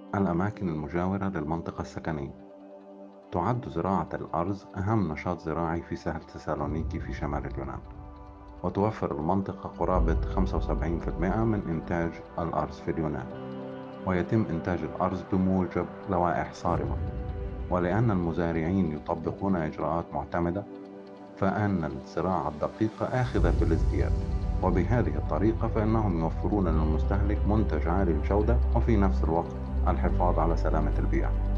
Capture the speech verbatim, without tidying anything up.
الأماكن المجاورة للمنطقة السكنية. تعد زراعة الأرز أهم نشاط زراعي في سهل تسالونيكي في شمال اليونان، وتوفر المنطقة قرابة خمسة وسبعين بالمئة من إنتاج الأرز في اليونان. ويتم إنتاج الأرز بموجب لوائح صارمة، ولأن المزارعين يطبقون إجراءات معتمدة، فإن الزراعة الدقيقة آخذة في الازدياد. وبهذه الطريقة فإنهم يوفرون للمستهلك منتج عالي الجودة، وفي نفس الوقت الحفاظ على سلامة البيئة.